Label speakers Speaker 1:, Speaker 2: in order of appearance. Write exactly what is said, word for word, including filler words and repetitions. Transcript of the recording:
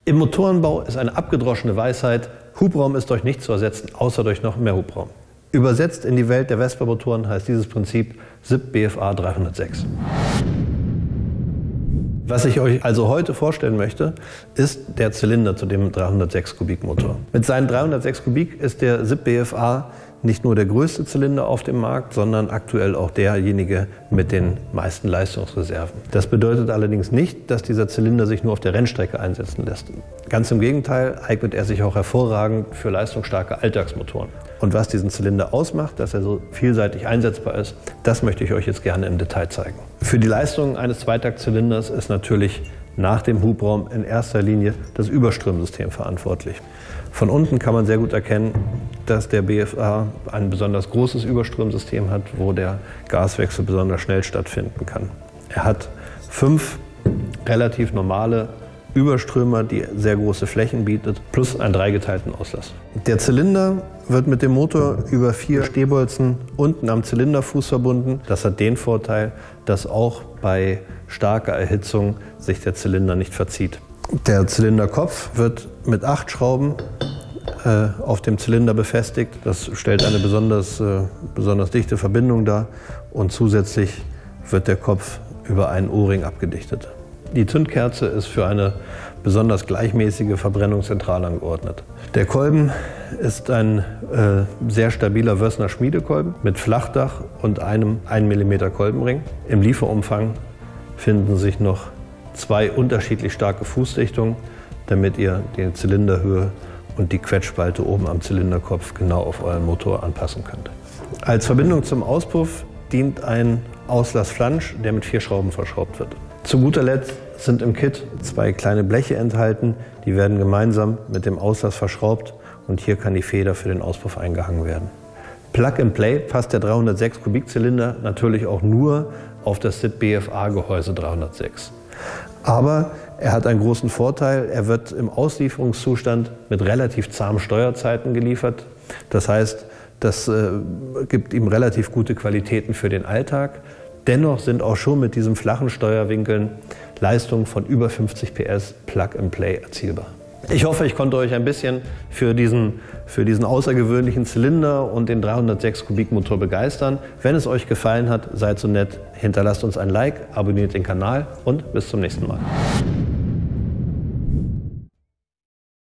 Speaker 1: Im Motorenbau ist eine abgedroschene Weisheit, Hubraum ist durch nichts zu ersetzen, außer durch noch mehr Hubraum. Übersetzt in die Welt der Vespa-Motoren heißt dieses Prinzip S I P B F A dreihundertsechs. Was ich euch also heute vorstellen möchte, ist der Zylinder zu dem dreihundertsechs Kubik Motor. Mit seinen dreihundertsechs Kubik ist der S I P B F A nicht nur der größte Zylinder auf dem Markt, sondern aktuell auch derjenige mit den meisten Leistungsreserven. Das bedeutet allerdings nicht, dass dieser Zylinder sich nur auf der Rennstrecke einsetzen lässt. Ganz im Gegenteil eignet er sich auch hervorragend für leistungsstarke Alltagsmotoren. Und was diesen Zylinder ausmacht, dass er so vielseitig einsetzbar ist, das möchte ich euch jetzt gerne im Detail zeigen. Für die Leistung eines Zweitakt-Zylinders ist natürlich nach dem Hubraum in erster Linie das Überströmsystem verantwortlich. Von unten kann man sehr gut erkennen, dass der B F A ein besonders großes Überströmsystem hat, wo der Gaswechsel besonders schnell stattfinden kann. Er hat fünf relativ normale Überströmer, die sehr große Flächen bietet, plus einen dreigeteilten Auslass. Der Zylinder wird mit dem Motor über vier Stehbolzen unten am Zylinderfuß verbunden. Das hat den Vorteil, dass auch bei starker Erhitzung sich der Zylinder nicht verzieht. Der Zylinderkopf wird mit acht Schrauben äh, auf dem Zylinder befestigt. Das stellt eine besonders, äh, besonders dichte Verbindung dar und zusätzlich wird der Kopf über einen O-Ring abgedichtet. Die Zündkerze ist für eine besonders gleichmäßige Verbrennung zentral angeordnet. Der Kolben ist ein äh, sehr stabiler Wössner Schmiedekolben mit Flachdach und einem ein Millimeter Kolbenring. Im Lieferumfang finden sich noch zwei unterschiedlich starke Fußdichtungen, damit ihr die Zylinderhöhe und die Quetschspalte oben am Zylinderkopf genau auf euren Motor anpassen könnt. Als Verbindung zum Auspuff dient ein Auslassflansch, der mit vier Schrauben verschraubt wird. Zu guter Letzt sind im Kit zwei kleine Bleche enthalten, die werden gemeinsam mit dem Auslass verschraubt und hier kann die Feder für den Auspuff eingehangen werden. Plug and Play passt der dreihundertsechs Kubik Zylinder natürlich auch nur auf das S I P B F A Gehäuse dreihundertsechs. Aber er hat einen großen Vorteil, er wird im Auslieferungszustand mit relativ zahmen Steuerzeiten geliefert. Das heißt, das äh, gibt ihm relativ gute Qualitäten für den Alltag. Dennoch sind auch schon mit diesen flachen Steuerwinkeln Leistungen von über fünfzig P S Plug and Play erzielbar. Ich hoffe, ich konnte euch ein bisschen für diesen, für diesen außergewöhnlichen Zylinder und den dreihundertsechs Kubik Motor begeistern. Wenn es euch gefallen hat, seid so nett, hinterlasst uns ein Like, abonniert den Kanal und bis zum nächsten Mal.